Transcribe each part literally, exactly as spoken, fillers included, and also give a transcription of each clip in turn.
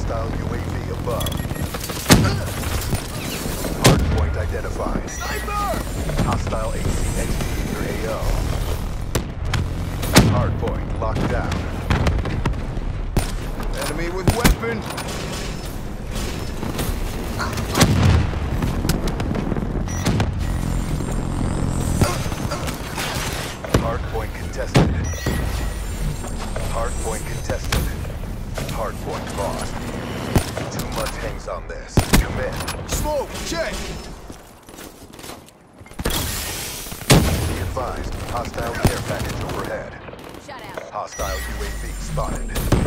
Hostile U A V above. Hardpoint identified. Sniper! Hostile A C X D in your A O. Hardpoint locked down. Enemy with weapon! Hardpoint contested. Hardpoint contested. Hardpoint lost. Too much hangs on this. Commit. Smoke! Check! Be advised. Hostile care package overhead. Shut out. Hostile U A V spotted.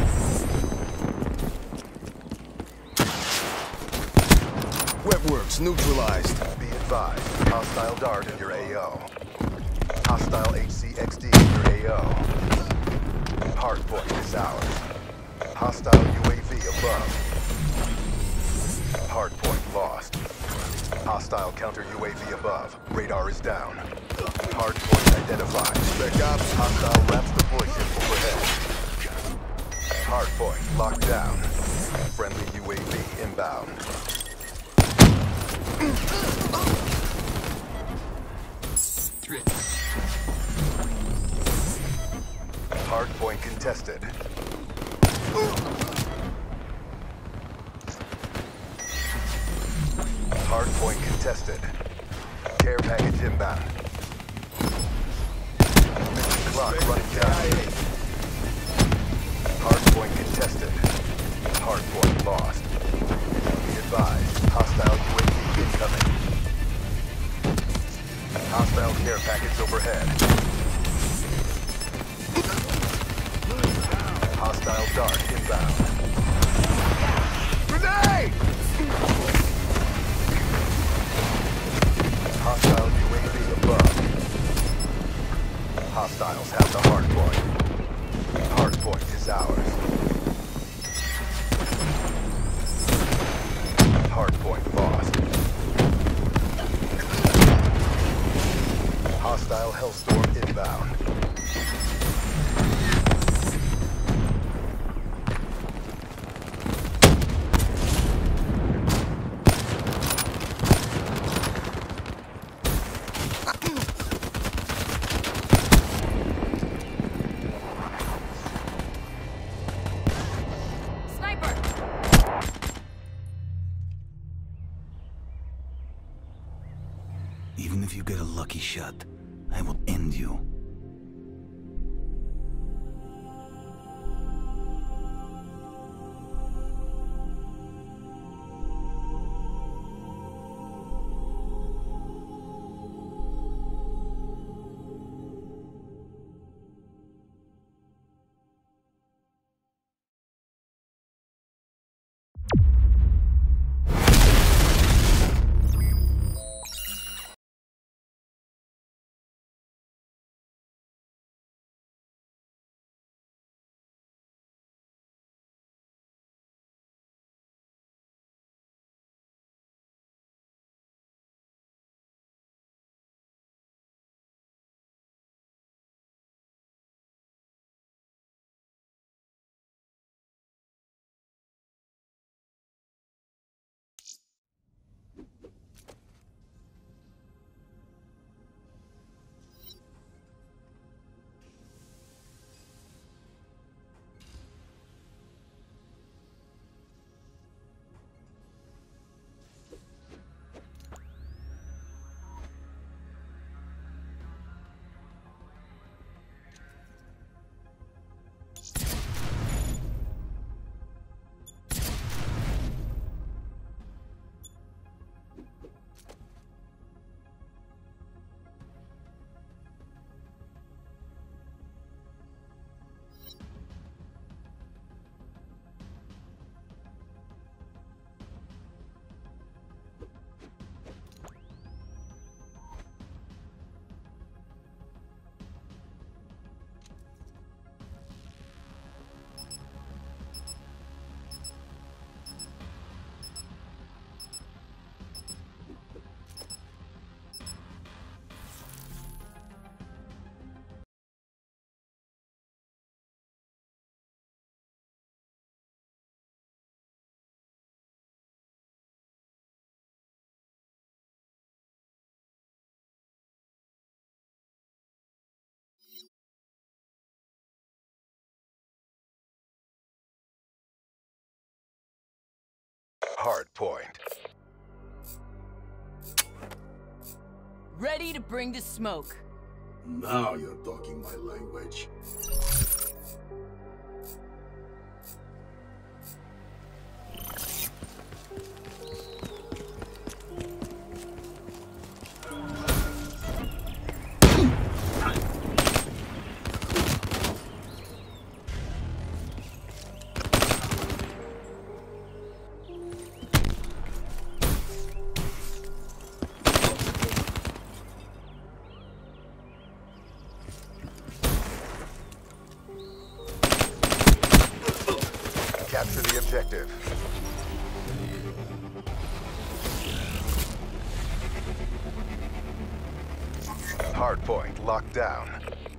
Wetworks neutralized. Be advised. Hostile dart in your A O. Hostile H C X D in your A O. Hardpoint is ours. Hostile U A V above. Hardpoint lost. Hostile counter U A V above. Radar is down. Hardpoint identified. Spec ops. Hostile wraps deploy ship overhead. Hardpoint locked down. Friendly U A V inbound. Hardpoint contested. Hardpoint contested. Care package inbound. Mission clock running down. Hardpoint contested. Hardpoint lost. Be advised. Hostile U A V incoming. Hostile care package overhead. Hostile dart inbound. Grenade! Hostile U A V above. Hostiles have the hardpoint. Hardpoint is ours. Hardpoint lost. Hostile Hellstorm inbound. Even if you get a lucky shot, I will end you. hard point. Ready to bring the smoke. Now you're talking my language. Capture the objective. Hardpoint locked down.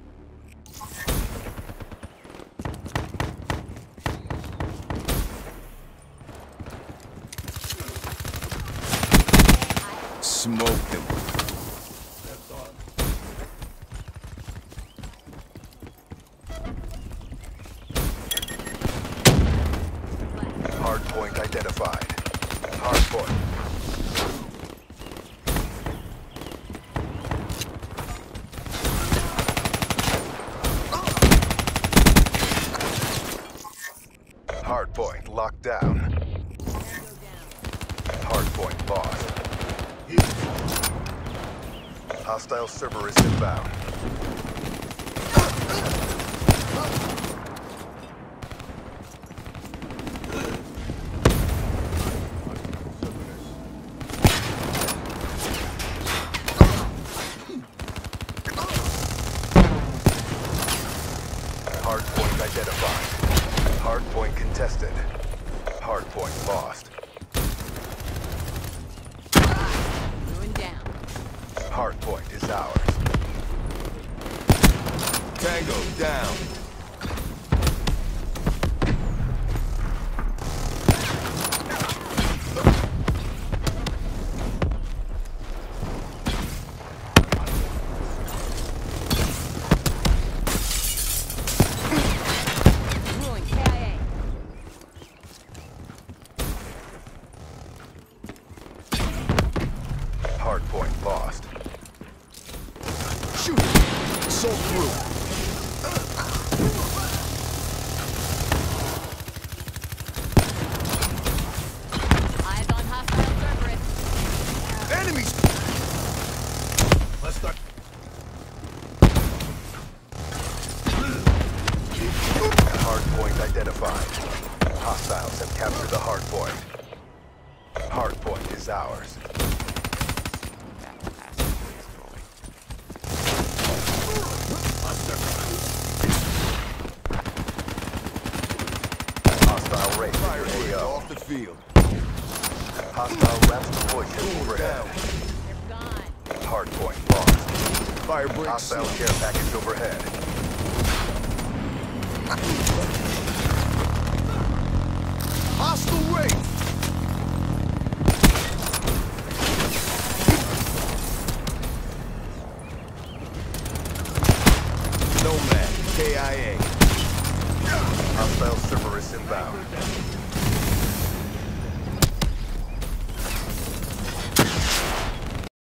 Smoke them. That's on. Hardpoint identified. Hardpoint. Hardpoint locked down. Hardpoint lost. Hostile Cerberus inbound. Hardpoint identified. Hardpoint contested. Hardpoint lost. Ruin down. Hardpoint is ours. Tango down. Ruin K I A. Hardpoint lost. Shoot it. So through. Eyes on hostile Cerberus. Enemies. Let's start. Hardpoint identified. Hostiles have captured the hardpoint. Hardpoint is ours. Hostile raid Fire near break A O. off the field. Hostile wraps deployment overhead. They're gone. Hardpoint lost. Fire break. Hostile slow. care package overhead. Hostile raid. Nomad. K I A. Hostile Cerberus inbound.